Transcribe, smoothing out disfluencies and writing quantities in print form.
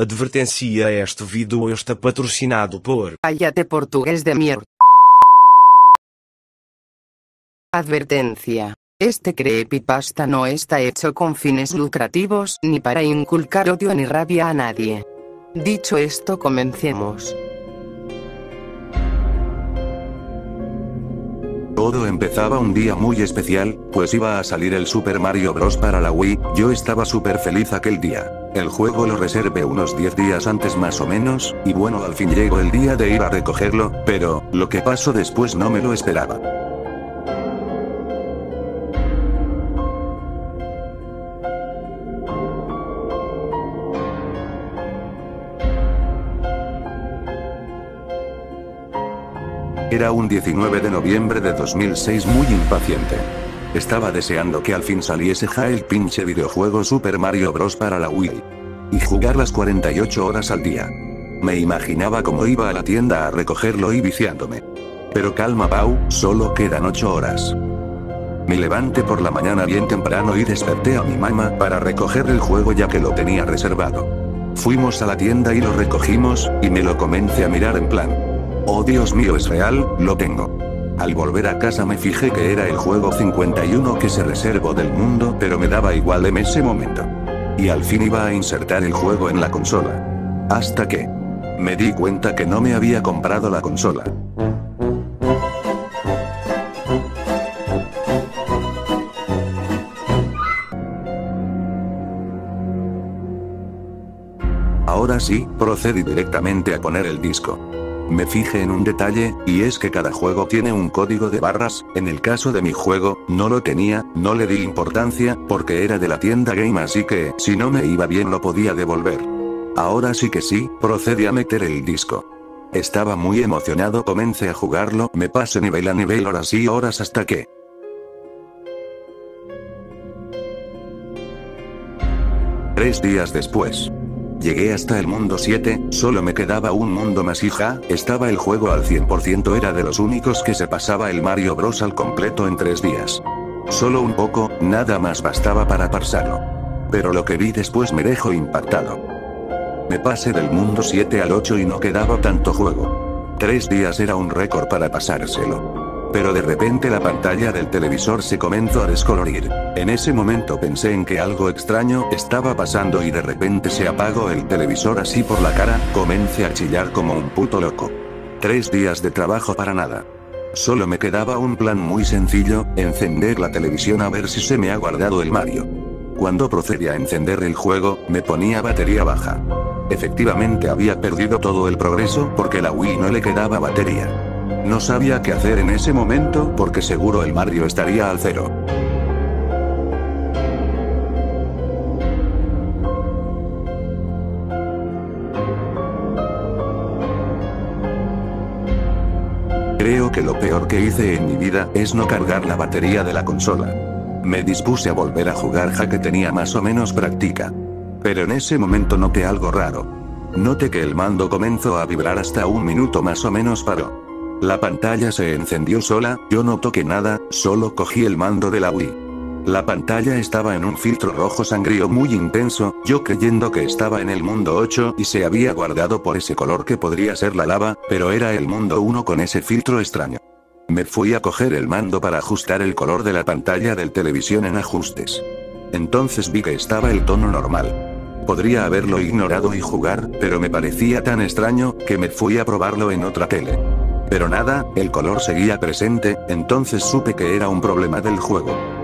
Advertencia: este vídeo está patrocinado por... Cállate, portugués de mierda. Advertencia. Este creepypasta no está hecho con fines lucrativos ni para inculcar odio ni rabia a nadie. Dicho esto, comencemos. Todo empezaba un día muy especial, pues iba a salir el Super Mario Bros. Para la Wii. Yo estaba súper feliz aquel día. El juego lo reservé unos 10 días antes más o menos, y bueno, al fin llegó el día de ir a recogerlo, pero lo que pasó después no me lo esperaba. Era un 19 de noviembre de 2006, muy impaciente. Estaba deseando que al fin saliese ja el pinche videojuego Super Mario Bros. Para la Wii. Y jugar las 48 horas al día. Me imaginaba cómo iba a la tienda a recogerlo y viciándome. Pero calma Pau, solo quedan 8 horas. Me levanté por la mañana bien temprano y desperté a mi mamá para recoger el juego ya que lo tenía reservado. Fuimos a la tienda y lo recogimos, y me lo comencé a mirar en plan: oh Dios mío, es real, lo tengo. Al volver a casa me fijé que era el juego 51 que se reservó del mundo, pero me daba igual en ese momento. Y al fin iba a insertar el juego en la consola. Hasta que me di cuenta que no me había comprado la consola. Ahora sí, procedí directamente a poner el disco. Me fijé en un detalle, y es que cada juego tiene un código de barras. En el caso de mi juego, no lo tenía, no le di importancia, porque era de la tienda Game, así que, si no me iba bien lo podía devolver. Ahora sí que sí, procedí a meter el disco. Estaba muy emocionado, comencé a jugarlo, me pasé nivel a nivel, horas y horas hasta que... 3 días después. Llegué hasta el mundo 7, solo me quedaba un mundo más y ja, estaba el juego al 100%, era de los únicos que se pasaba el Mario Bros. Al completo en 3 días. Solo un poco, nada más bastaba para pasarlo. Pero lo que vi después me dejó impactado. Me pasé del mundo 7 al 8 y no quedaba tanto juego. 3 días era un récord para pasárselo. Pero de repente la pantalla del televisor se comenzó a descolorir. En ese momento pensé en que algo extraño estaba pasando y de repente se apagó el televisor así por la cara, comencé a chillar como un puto loco. 3 días de trabajo para nada. Solo me quedaba un plan muy sencillo: encender la televisión a ver si se me ha guardado el Mario. Cuando procedí a encender el juego, me ponía batería baja. Efectivamente había perdido todo el progreso porque la Wii no le quedaba batería. No sabía qué hacer en ese momento porque seguro el Mario estaría al 0. Creo que lo peor que hice en mi vida es no cargar la batería de la consola. Me dispuse a volver a jugar ya que tenía más o menos práctica. Pero en ese momento noté algo raro. Noté que el mando comenzó a vibrar hasta un minuto más o menos paró. La pantalla se encendió sola, yo no toqué nada, solo cogí el mando de la Wii. La pantalla estaba en un filtro rojo sangrío muy intenso, yo creyendo que estaba en el mundo 8 y se había guardado por ese color que podría ser la lava, pero era el mundo 1 con ese filtro extraño. Me fui a coger el mando para ajustar el color de la pantalla del televisión en ajustes. Entonces vi que estaba el tono normal. Podría haberlo ignorado y jugar, pero me parecía tan extraño, que me fui a probarlo en otra tele. Pero nada, el color seguía presente, entonces supe que era un problema del juego.